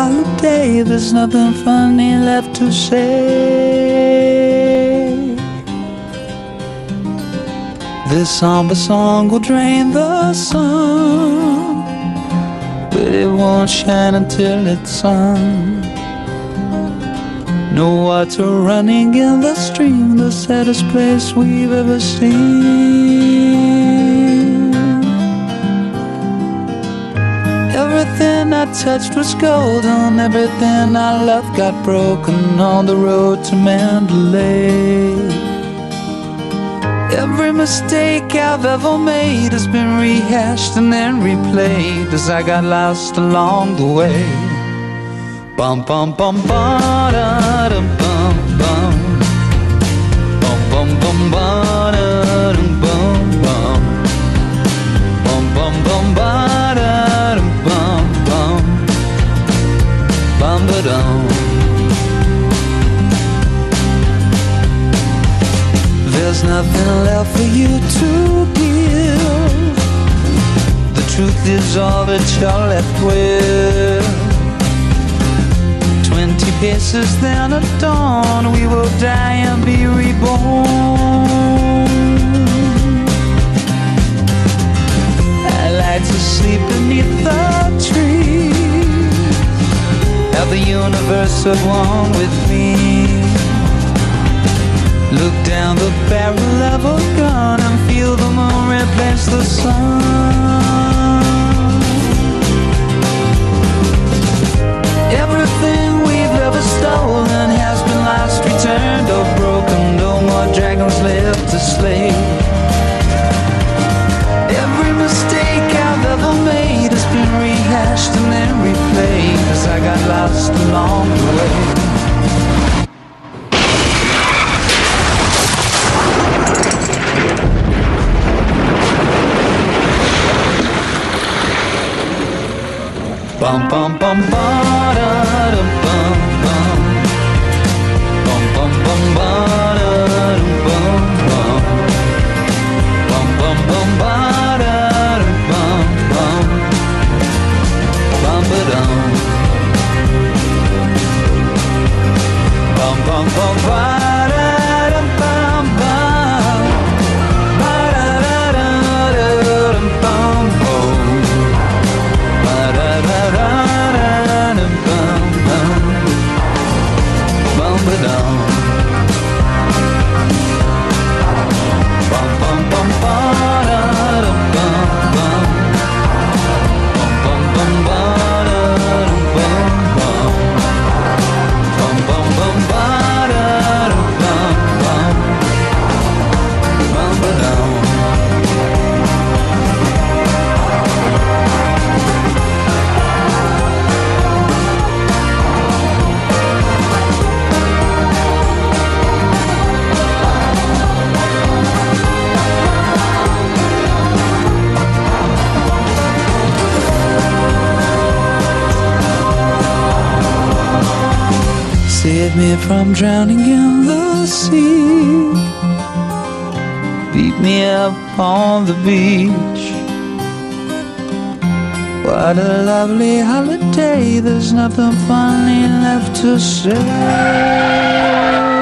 holiday, there's nothing funny left to say. This somber song will drain the sun, but it won't shine until it's sung. No water running in the stream, the saddest place we've ever seen. Everything I touched was golden, everything I loved got broken on the road to Mandalay. Every mistake I've ever made has been rehashed and then replayed as I got lost along the way. Bum bum bum ba da dum bum bum. Bum bum bum ba da dum bum bum. Bum bum bum ba da dum bum bum. Bum ba dum. There's nothing left for you to give. The truth is all that you're left with. 20 paces then at dawn, we will die and be reborn. I like to sleep beneath the trees, have the universe at one with me. Look down the barrel of a gun and feel the moon replace the sun. Everything we've ever stolen has been lost, returned or broken. No more dragons left to slay. Every mistake I've ever made has been rehashed and then replayed as I got lost along the way. Bum bum bum ba da dum bum bum. Bum bum bum ba da dum bum bum. Bum bum bum ba da dum bum bum. Bum ba dum. Bum bum bum ba da dum bum bum. Ba da da da da dum bum bum. Ba da da da. Save me from drowning in the sea. Beat me up on the beach. What a lovely holiday, there's nothing funny left to say.